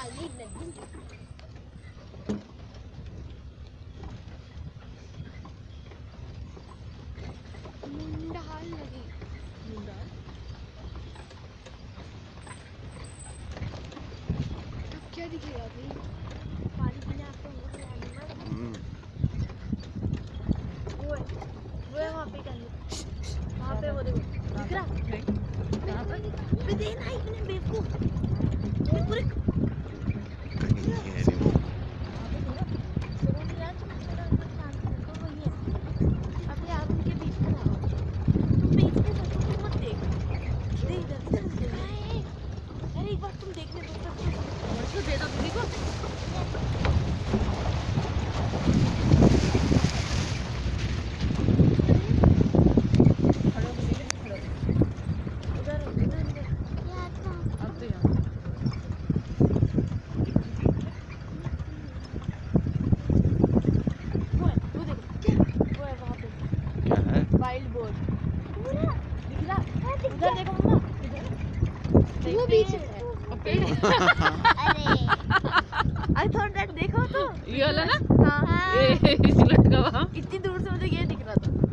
क्या दिखेगा भाई? पानी पीने आपको वो है वहाँ पे कर वहाँ पे वो देखो दिख रहा देना इतने बेवकूफ पूरे वाइल्ड बोर दिख रहा उधर देखो मम्मा वो बीच में ओके अरे आई थॉट दैट देखो तो ये वाला ना हां ये लटका हुआ इतनी दूर से मुझे ये दिख रहा था।